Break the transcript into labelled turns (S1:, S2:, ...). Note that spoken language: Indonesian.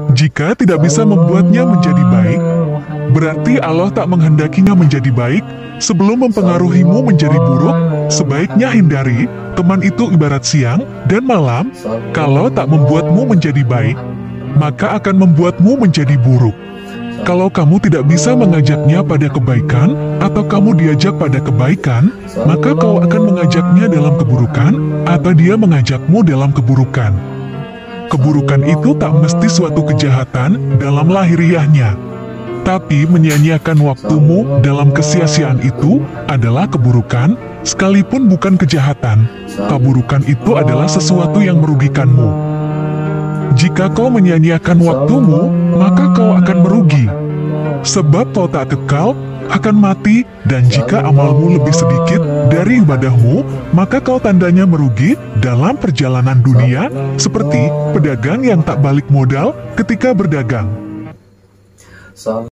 S1: Jika tidak bisa membuatnya menjadi baik, berarti Allah tak menghendakinya menjadi baik. Sebelum mempengaruhimu menjadi buruk, sebaiknya hindari. Teman itu ibarat siang dan malam. Kalau tak membuatmu menjadi baik, maka akan membuatmu menjadi buruk. Kalau kamu tidak bisa mengajaknya pada kebaikan, atau kamu diajak pada kebaikan, maka kau akan mengajaknya dalam keburukan, atau dia mengajakmu dalam keburukan. Keburukan itu tak mesti suatu kejahatan dalam lahiriahnya. Tapi menyia-nyiakan waktumu dalam kesia-siaan itu adalah keburukan, sekalipun bukan kejahatan. Keburukan itu adalah sesuatu yang merugikanmu. Jika kau menyia-nyiakan waktumu, maka kau akan merugi. Sebab kau tak kekal, akan mati, dan jika amalmu lebih sedikit dari ibadahmu, maka kau tandanya merugi dalam perjalanan dunia, seperti pedagang yang tak balik modal ketika berdagang.